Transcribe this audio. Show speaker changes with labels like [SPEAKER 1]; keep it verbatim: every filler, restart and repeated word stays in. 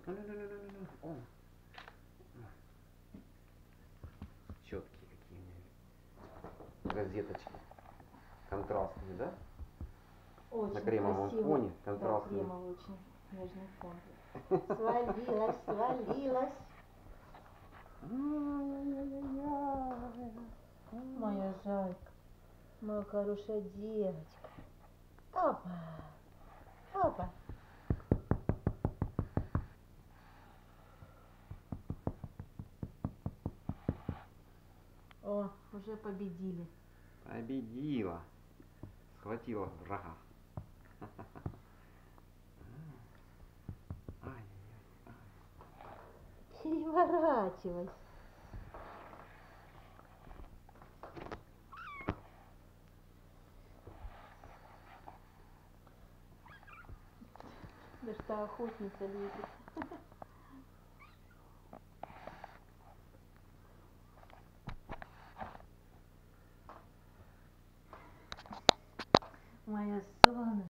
[SPEAKER 1] Ля-ля-ля-ля-ля. О. Четкие какие у меня розеточки. Контрастные, да?
[SPEAKER 2] Очень
[SPEAKER 1] на кремовом
[SPEAKER 2] красиво.
[SPEAKER 1] фоне
[SPEAKER 2] Да,
[SPEAKER 1] контрастный.
[SPEAKER 2] кремовый очень нежный фон. Свалилась, свалилась. Моя зайка, моя хорошая девочка. Опа, опа. О, уже победили.
[SPEAKER 1] Победила. Схватила врага.
[SPEAKER 2] Переворачивайся. Да что охотница лезет. Моя солнышко.